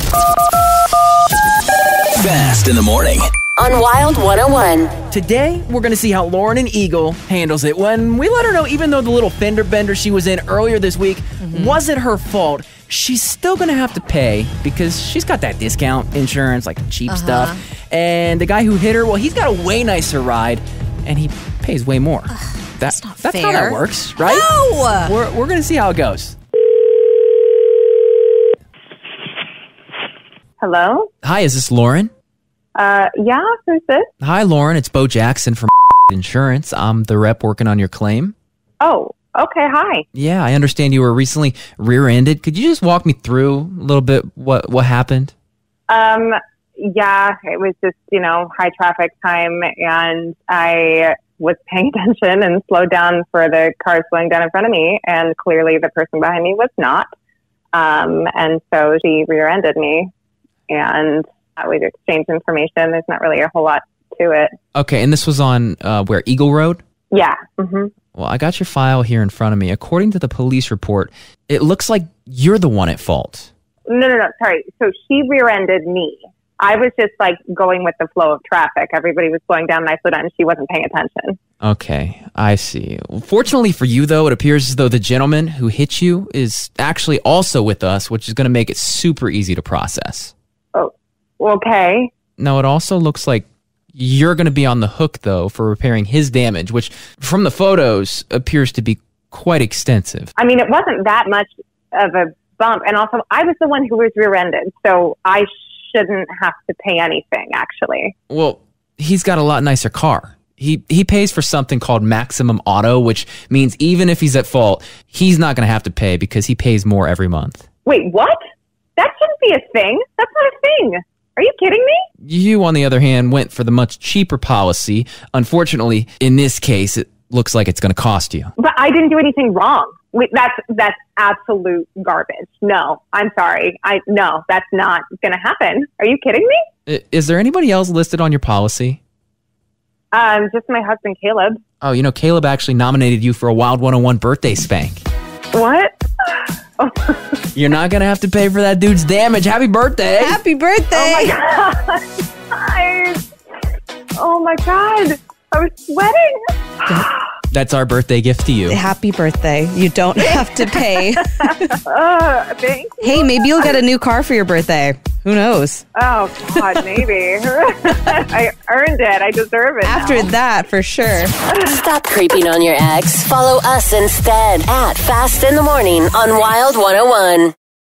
Fast in the morning. On Wild 101. Today, we're going to see how Lauren in Eagle handles it when we let her know even though the little fender bender she was in earlier this week wasn't her fault, she's still going to have to pay because she's got that discount insurance, like cheap stuff. And the guy who hit her, well, he's got a way nicer ride, and he pays way more. That's how that works, right? No! We're going to see how it goes. Hello? Hi, is this Lauren? Yeah, who's this? Hi, Lauren. It's Bo Jackson from Insurance. I'm the rep working on your claim. Oh, okay, hi. Yeah, I understand you were recently rear-ended. Could you just walk me through a little bit what happened? Yeah, it was just, high traffic time, and I was paying attention and slowed down for the car slowing down in front of me, and clearly the person behind me was not. And so she rear-ended me, and we exchanged information. There's not really a whole lot to it. Okay, and this was on where, Eagle Road? Yeah. Mm-hmm. Well, I got your file here in front of me. According to the police report, it looks like you're the one at fault. No, sorry. So she rear-ended me. I was just going with the flow of traffic. Everybody was slowing down and I slowed down and she wasn't paying attention. Okay, I see. Fortunately for you, though, it appears as though the gentleman who hit you is actually also with us, which is going to make it super easy to process. Oh, okay. Now, it also looks like you're going to be on the hook, though, for repairing his damage, which from the photos appears to be quite extensive. I mean, it wasn't that much of a bump. And also, I was the one who was rear-ended, so I shouldn't have to pay anything, actually. Well, he's got a lot nicer car. He pays for something called maximum auto, which means even if he's at fault, he's not going to have to pay because he pays more every month. Wait, what? That shouldn't be a thing. That's not a thing. Are you kidding me? You, on the other hand, went for the much cheaper policy. Unfortunately, in this case, it looks like it's going to cost you. But I didn't do anything wrong. Wait, that's absolute garbage. No, I'm sorry. No, that's not going to happen. Are you kidding me? Is there anybody else listed on your policy? Just my husband, Caleb. Oh, Caleb actually nominated you for a Wild 101 birthday spank. What? You're not going to have to pay for that dude's damage. Happy birthday. Happy birthday. Oh, my God. Oh, my God. I was sweating. That's our birthday gift to you. Happy birthday. You don't have to pay. Thanks. Hey, maybe you'll get a new car for your birthday. Who knows? Oh, God, maybe. I earned it. I deserve it After now. that, for sure. Stop creeping on your ex. Follow us instead at Fast in the Morning on Wild 101.